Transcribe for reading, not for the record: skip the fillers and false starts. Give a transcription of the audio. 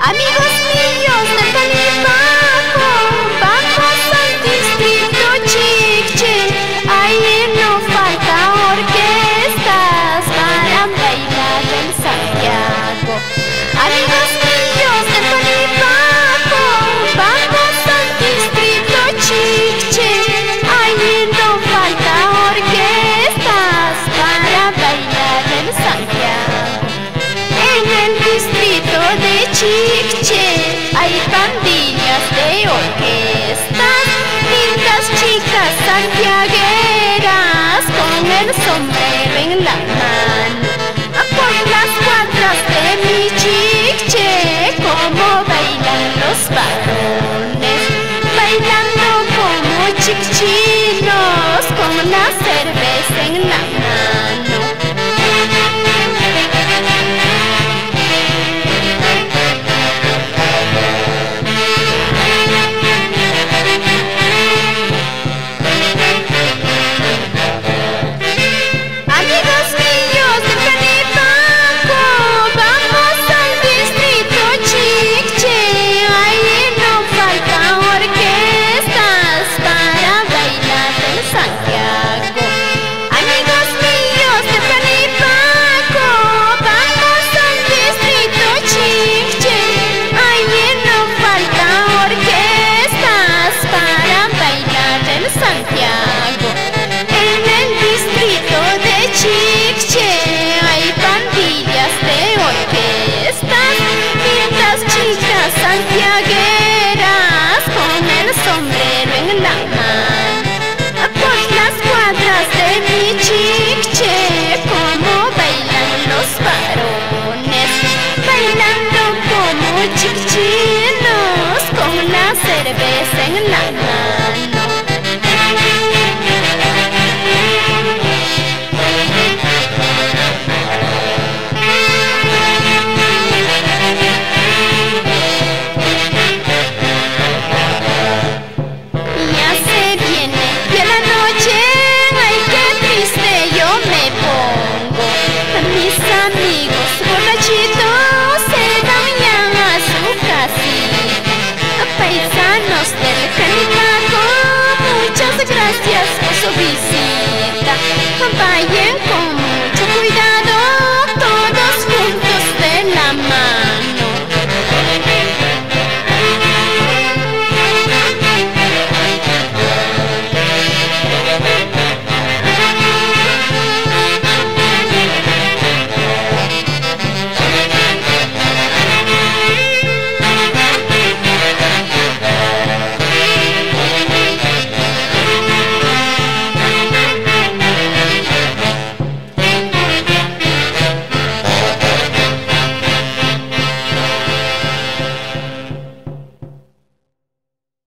Amigos míos de Tanimajo, vamos al distrito Chiche. Ahí no falta orquestas para bailar en Santiago. Amigos míos de Tanimajo, vamos al distrito Chiche. Ahí no falta orquestas para bailar en Santiago. En el distrito de Chiche hay pandillas de orquestas, lindas chicas santiagueras con el sombrero en la mano. Por las cuadras de mi Chiche, como bailan los varones, bailando como chichinos con la cerveza en la mano. Santiagueras con el sombrero en la mano. Por las cuadras de mi Chiche, como bailan los varones, bailando como chichinos con la cerveza en la mano. Amigos borrachitos se van ya a su casita. Paisanos del Tanimajo, muchas gracias por su visita. Vayan